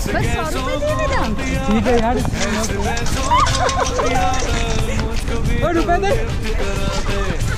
बस 100 रुपए दे देना। ठीक है यार। रुपए दे।